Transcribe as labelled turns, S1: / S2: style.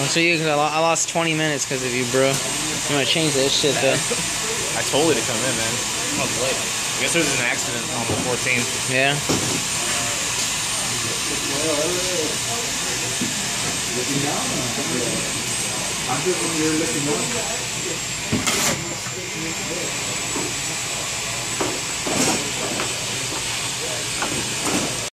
S1: Oh, so you, I lost 20 minutes because of you, bro. I'm gonna change that shit though.
S2: I told you to come in, man. I was late. I guess there was an accident on the 14th.
S1: Yeah.
S3: Looking down. I'm just when you're looking up.